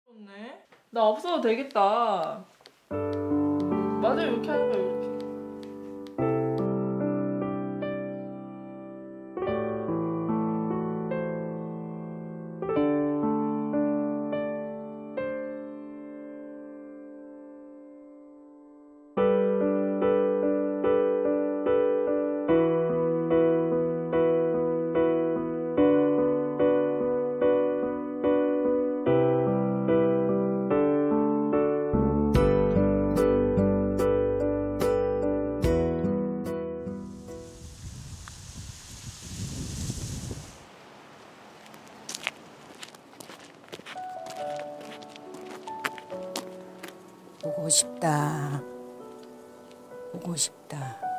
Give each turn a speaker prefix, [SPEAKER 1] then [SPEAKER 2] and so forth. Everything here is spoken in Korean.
[SPEAKER 1] 좋네. 나 없어도 되겠다. 맞아, 이렇게 하는 거야, 이렇게.
[SPEAKER 2] 보고 싶다. 보고 싶다.